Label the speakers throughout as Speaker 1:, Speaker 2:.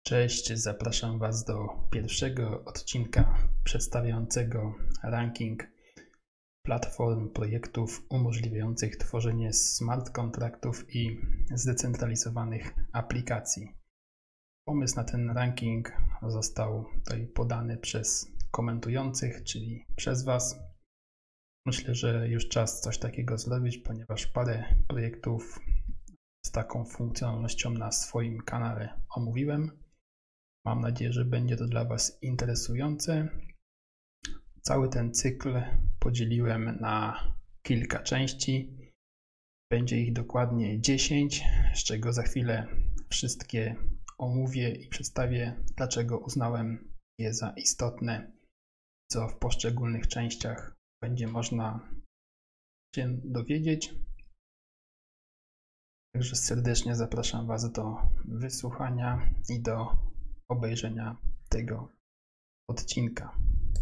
Speaker 1: Cześć, zapraszam Was do pierwszego odcinka przedstawiającego ranking platform projektów umożliwiających tworzenie smart kontraktów i zdecentralizowanych aplikacji. Pomysł na ten ranking został tutaj podany przez komentujących, czyli przez Was. Myślę, że już czas coś takiego zrobić, ponieważ parę projektów z taką funkcjonalnością na swoim kanale omówiłem. Mam nadzieję, że będzie to dla Was interesujące. Cały ten cykl podzieliłem na kilka części. Będzie ich dokładnie 10, z czego za chwilę wszystkie omówię i przedstawię, dlaczego uznałem je za istotne, co w poszczególnych częściach będzie można się dowiedzieć. Także serdecznie zapraszam Was do wysłuchania i do obejrzenia tego odcinka.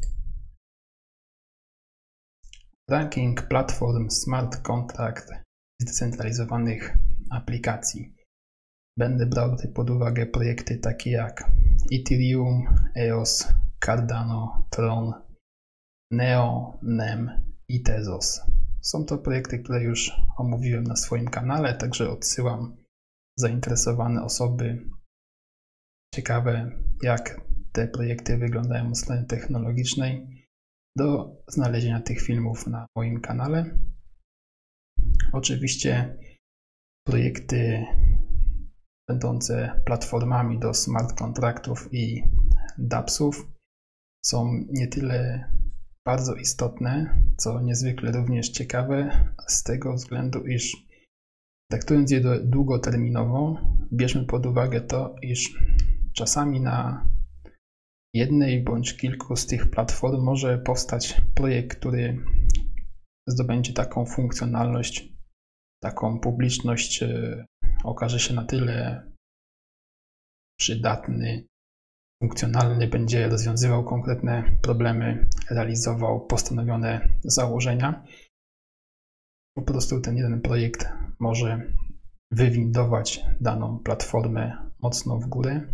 Speaker 1: Ranking platform smart contract i zdecentralizowanych aplikacji. Będę brał tutaj pod uwagę projekty takie jak Ethereum, EOS, Cardano, Tron, Neo, NEM i Tezos. Są to projekty, które już omówiłem na swoim kanale, także odsyłam zainteresowane osoby ciekawe, jak te projekty wyglądają od strony technologicznej, do znalezienia tych filmów na moim kanale. Oczywiście projekty będące platformami do smart kontraktów i dAppsów są nie tyle bardzo istotne, co niezwykle również ciekawe, z tego względu, iż traktując je długoterminowo, bierzmy pod uwagę to, iż czasami na jednej bądź kilku z tych platform może powstać projekt, który zdobędzie taką funkcjonalność, taką publiczność, okaże się na tyle przydatny, funkcjonalny, będzie rozwiązywał konkretne problemy, realizował postanowione założenia. Po prostu ten jeden projekt może wywindować daną platformę mocno w górę.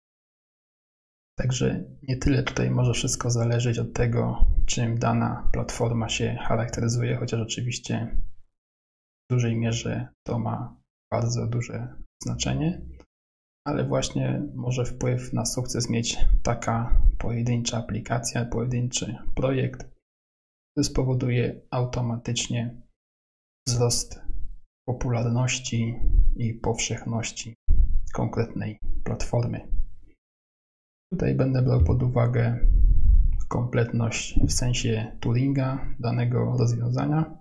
Speaker 1: Także nie tyle tutaj może wszystko zależeć od tego, czym dana platforma się charakteryzuje, chociaż oczywiście w dużej mierze to ma bardzo duże znaczenie, ale właśnie może wpływ na sukces mieć taka pojedyncza aplikacja, pojedynczy projekt, który spowoduje automatycznie wzrost popularności i powszechności konkretnej platformy. Tutaj będę brał pod uwagę kompletność w sensie Turinga danego rozwiązania,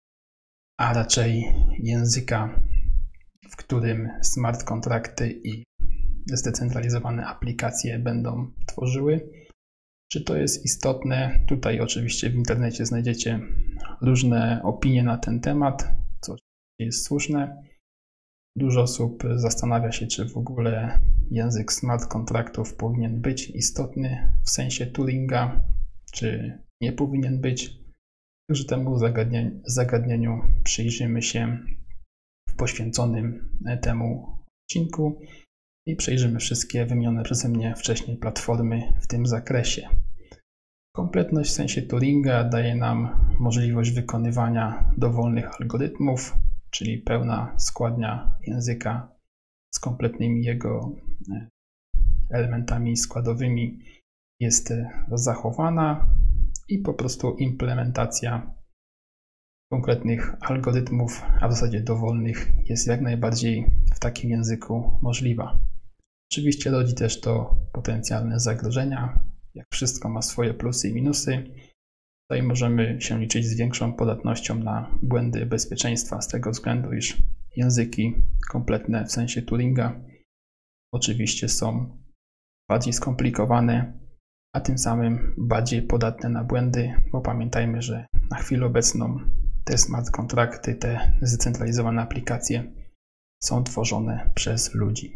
Speaker 1: a raczej języka, w którym smart kontrakty i zdecentralizowane aplikacje będą tworzyły. Czy to jest istotne? Tutaj oczywiście w internecie znajdziecie różne opinie na ten temat, co jest słuszne. Dużo osób zastanawia się, czy w ogóle język smart kontraktów powinien być istotny w sensie Turinga, czy nie powinien być. Także temu zagadnieniu przyjrzymy się w poświęconym temu odcinku i przejrzymy wszystkie wymienione przeze mnie wcześniej platformy w tym zakresie. Kompletność w sensie Turinga daje nam możliwość wykonywania dowolnych algorytmów, czyli pełna składnia języka z kompletnymi jego elementami składowymi jest zachowana i po prostu implementacja konkretnych algorytmów, a w zasadzie dowolnych, jest jak najbardziej w takim języku możliwa. Oczywiście rodzi też to potencjalne zagrożenia. Jak wszystko ma swoje plusy i minusy. Tutaj możemy się liczyć z większą podatnością na błędy bezpieczeństwa z tego względu, iż języki kompletne w sensie Turinga oczywiście są bardziej skomplikowane, a tym samym bardziej podatne na błędy, bo pamiętajmy, że na chwilę obecną te smart kontrakty, te zdecentralizowane aplikacje są tworzone przez ludzi.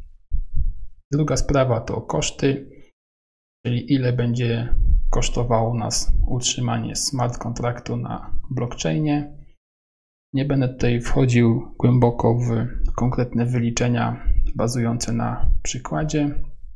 Speaker 1: Druga sprawa to koszty, czyli ile będzie kosztowało nas utrzymanie smart kontraktu na blockchainie. Nie będę tutaj wchodził głęboko w konkretne wyliczenia bazujące na przykładzie.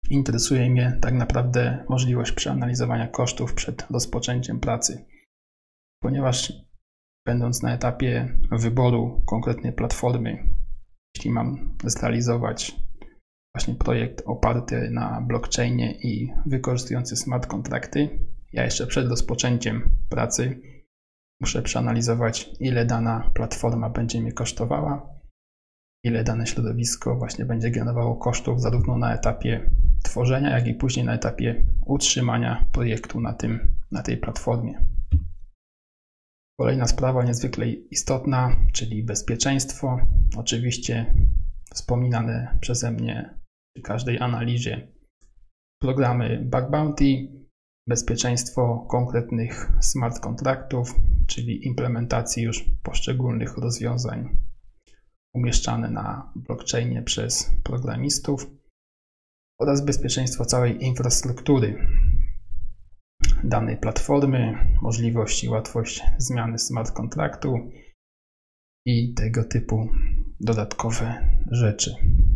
Speaker 1: interesuje mnie tak naprawdę możliwość przeanalizowania kosztów przed rozpoczęciem pracy, ponieważ będąc na etapie wyboru konkretnej platformy, jeśli mam zrealizować właśnie projekt oparty na blockchainie i wykorzystujący smart kontrakty, ja jeszcze przed rozpoczęciem pracy muszę przeanalizować, ile dana platforma będzie mnie kosztowała, ile dane środowisko właśnie będzie generowało kosztów zarówno na etapie tworzenia, jak i później na etapie utrzymania projektu na tej platformie. Kolejna sprawa niezwykle istotna, czyli bezpieczeństwo. Oczywiście wspominane przeze mnie przy każdej analizie programy bug bounty, bezpieczeństwo konkretnych smart kontraktów, czyli implementacji już poszczególnych rozwiązań umieszczane na blockchainie przez programistów oraz bezpieczeństwo całej infrastruktury danej platformy, możliwość i łatwość zmiany smart kontraktu i tego typu dodatkowe rzeczy.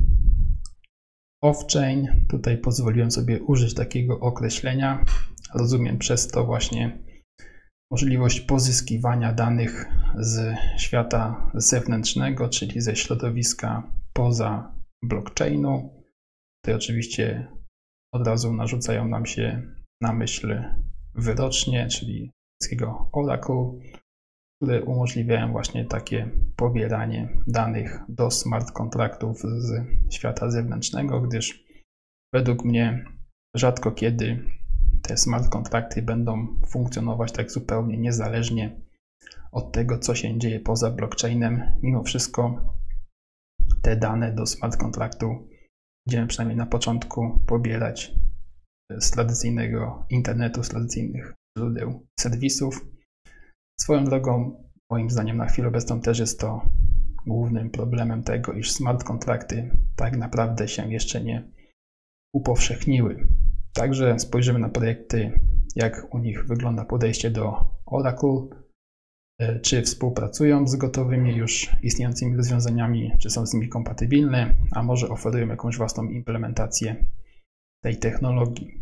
Speaker 1: Off-chain, tutaj pozwoliłem sobie użyć takiego określenia. Rozumiem przez to właśnie możliwość pozyskiwania danych z świata zewnętrznego, czyli ze środowiska poza blockchainu. Tutaj oczywiście od razu narzucają nam się na myśl wyrocznie, czyli angielskiego Oracle, które umożliwiają właśnie takie pobieranie danych do smart kontraktów z świata zewnętrznego, gdyż według mnie rzadko kiedy te smart kontrakty będą funkcjonować tak zupełnie niezależnie od tego, co się dzieje poza blockchainem. Mimo wszystko te dane do smart kontraktu będziemy przynajmniej na początku pobierać z tradycyjnego internetu, z tradycyjnych źródeł serwisów. Swoją drogą, moim zdaniem na chwilę obecną też jest to głównym problemem tego, iż smart kontrakty tak naprawdę się jeszcze nie upowszechniły. Także spojrzymy na projekty, jak u nich wygląda podejście do Oracle, czy współpracują z gotowymi już istniejącymi rozwiązaniami, czy są z nimi kompatybilne, a może oferują jakąś własną implementację tej technologii.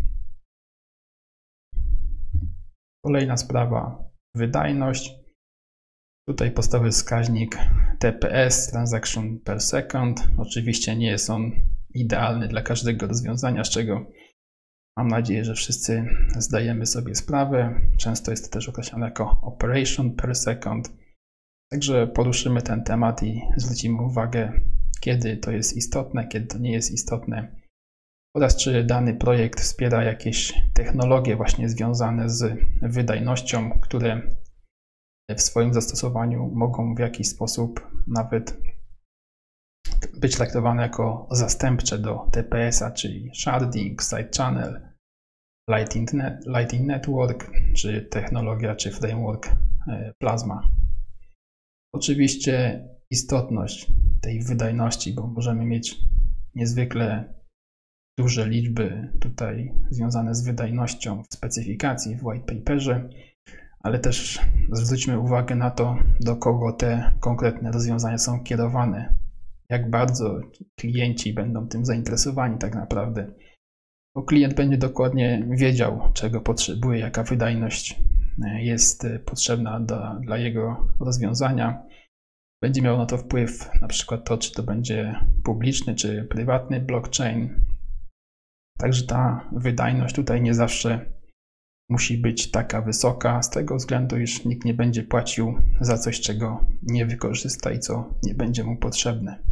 Speaker 1: Kolejna sprawa, wydajność. Tutaj podstawowy wskaźnik TPS, Transaction per Second. Oczywiście nie jest on idealny dla każdego rozwiązania, z czego mam nadzieję, że wszyscy zdajemy sobie sprawę. Często jest to też określane jako Operation per Second. Także poruszymy ten temat i zwrócimy uwagę, kiedy to jest istotne, kiedy to nie jest istotne oraz czy dany projekt wspiera jakieś technologie właśnie związane z wydajnością, które w swoim zastosowaniu mogą w jakiś sposób nawet być traktowane jako zastępcze do TPS-a, czyli sharding, side channel, Lightning Network, czy technologia, czy framework Plasma. Oczywiście istotność tej wydajności, bo możemy mieć niezwykle duże liczby tutaj związane z wydajnością w specyfikacji, w white paperze, ale też zwróćmy uwagę na to, do kogo te konkretne rozwiązania są kierowane, jak bardzo klienci będą tym zainteresowani tak naprawdę. Bo klient będzie dokładnie wiedział, czego potrzebuje, jaka wydajność jest potrzebna dla jego rozwiązania. Będzie miał na to wpływ na przykład to, czy to będzie publiczny, czy prywatny blockchain. Także ta wydajność tutaj nie zawsze musi być taka wysoka, z tego względu, iż nikt nie będzie płacił za coś, czego nie wykorzysta i co nie będzie mu potrzebne.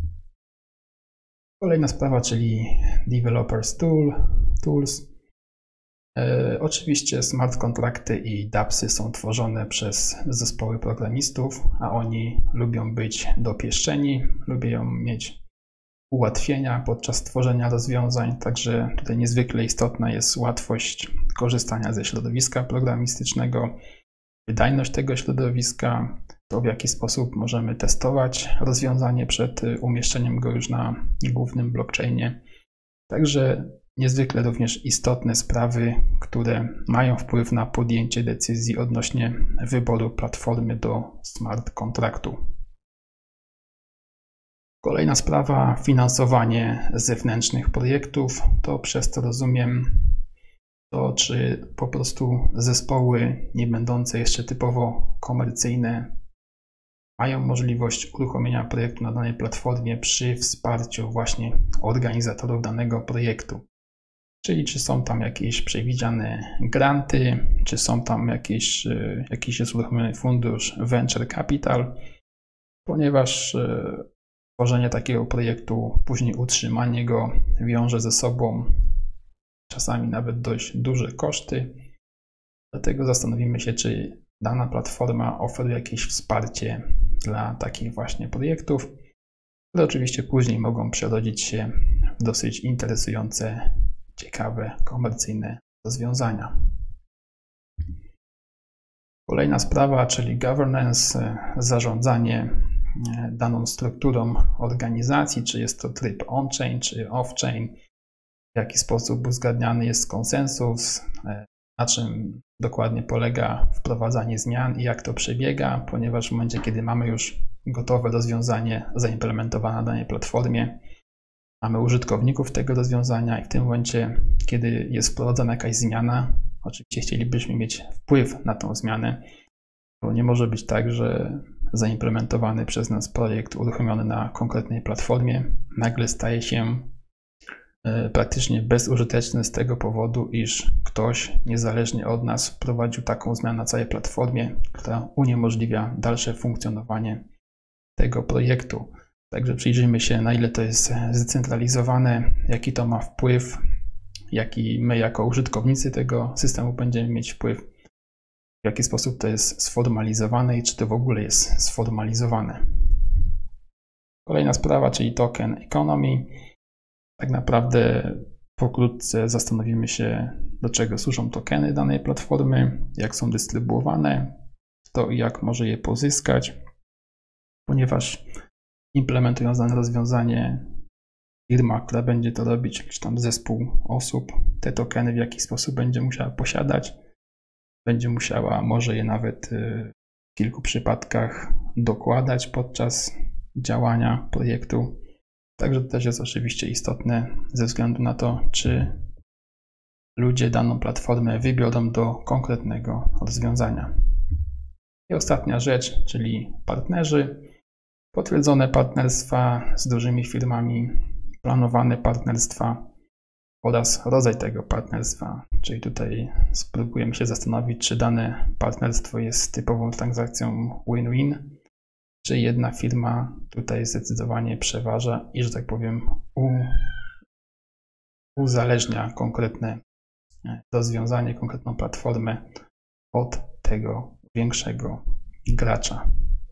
Speaker 1: Kolejna sprawa, czyli Developers Tools. Oczywiście smart kontrakty i dAppsy są tworzone przez zespoły programistów, a oni lubią być dopieszczeni, lubią mieć ułatwienia podczas tworzenia rozwiązań, także tutaj niezwykle istotna jest łatwość korzystania ze środowiska programistycznego, wydajność tego środowiska, to w jaki sposób możemy testować rozwiązanie przed umieszczeniem go już na głównym blockchainie. Także niezwykle również istotne sprawy, które mają wpływ na podjęcie decyzji odnośnie wyboru platformy do smart kontraktu. Kolejna sprawa, finansowanie zewnętrznych projektów. To przez to rozumiem to, czy po prostu zespoły nie będące jeszcze typowo komercyjne mają możliwość uruchomienia projektu na danej platformie przy wsparciu właśnie organizatorów danego projektu. Czyli czy są tam jakieś przewidziane granty, czy są tam jakiś jest uruchomiony fundusz Venture Capital, ponieważ tworzenie takiego projektu, później utrzymanie go wiąże ze sobą czasami nawet dość duże koszty. Dlatego zastanowimy się, czy dana platforma oferuje jakieś wsparcie dla takich właśnie projektów, które oczywiście później mogą przerodzić się w dosyć interesujące, ciekawe, komercyjne rozwiązania. Kolejna sprawa, czyli governance, zarządzanie daną strukturą organizacji, czy jest to tryb on-chain, czy off-chain, w jaki sposób uzgadniany jest konsensus, na czym dokładnie polega wprowadzanie zmian i jak to przebiega, ponieważ w momencie, kiedy mamy już gotowe rozwiązanie zaimplementowane na danej platformie, mamy użytkowników tego rozwiązania i w tym momencie, kiedy jest wprowadzana jakaś zmiana, oczywiście chcielibyśmy mieć wpływ na tą zmianę, bo nie może być tak, że zaimplementowany przez nas projekt uruchomiony na konkretnej platformie nagle staje się praktycznie bezużyteczny z tego powodu, iż ktoś niezależnie od nas wprowadził taką zmianę na całej platformie, która uniemożliwia dalsze funkcjonowanie tego projektu. Także przyjrzyjmy się, na ile to jest zdecentralizowane, jaki to ma wpływ, jaki my jako użytkownicy tego systemu będziemy mieć wpływ, w jaki sposób to jest sformalizowane i czy to w ogóle jest sformalizowane. Kolejna sprawa, czyli token economy. Tak naprawdę pokrótce zastanowimy się, do czego służą tokeny danej platformy, jak są dystrybuowane, to i jak może je pozyskać, ponieważ implementując dane rozwiązanie, firma, która będzie to robić, czy tam zespół osób, te tokeny w jakiś sposób będzie musiała posiadać, będzie musiała może je nawet w kilku przypadkach dokładać podczas działania projektu. Także to też jest oczywiście istotne ze względu na to, czy ludzie daną platformę wybiorą do konkretnego rozwiązania. I ostatnia rzecz, czyli partnerzy. Potwierdzone partnerstwa z dużymi firmami, planowane partnerstwa oraz rodzaj tego partnerstwa. Czyli tutaj spróbujemy się zastanowić, czy dane partnerstwo jest typową transakcją win-win, czy jedna firma tutaj zdecydowanie przeważa i, że tak powiem, uzależnia konkretne rozwiązanie, konkretną platformę od tego większego gracza.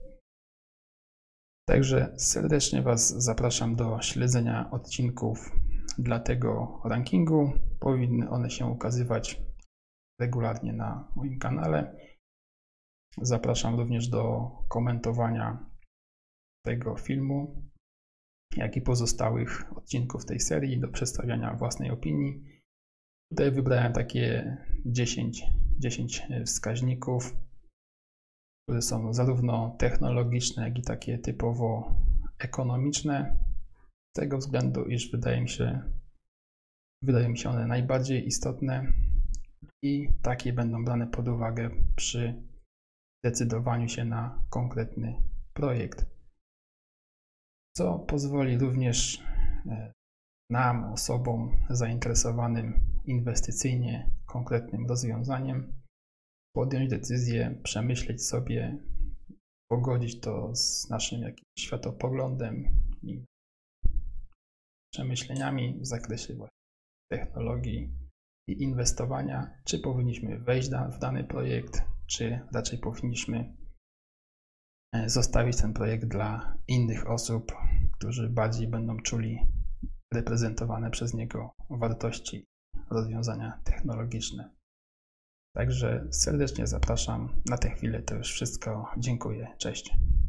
Speaker 1: Także serdecznie Was zapraszam do śledzenia odcinków dla tego rankingu. Powinny one się ukazywać regularnie na moim kanale. Zapraszam również do komentowania tego filmu, jak i pozostałych odcinków tej serii, do przedstawiania własnej opinii. Tutaj wybrałem takie 10 wskaźników, które są zarówno technologiczne, jak i takie typowo ekonomiczne, z tego względu, iż wydają mi się one najbardziej istotne i takie będą brane pod uwagę przy decydowaniu się na konkretny projekt, co pozwoli również nam, osobom zainteresowanym inwestycyjnie konkretnym rozwiązaniem, podjąć decyzję, przemyśleć sobie, pogodzić to z naszym jakimś światopoglądem i przemyśleniami w zakresie właśnie technologii i inwestowania, czy powinniśmy wejść w dany projekt, czy raczej powinniśmy zostawić ten projekt dla innych osób, którzy bardziej będą czuli reprezentowane przez niego wartości i rozwiązania technologiczne. Także serdecznie zapraszam. Na tę chwilę to już wszystko. Dziękuję. Cześć.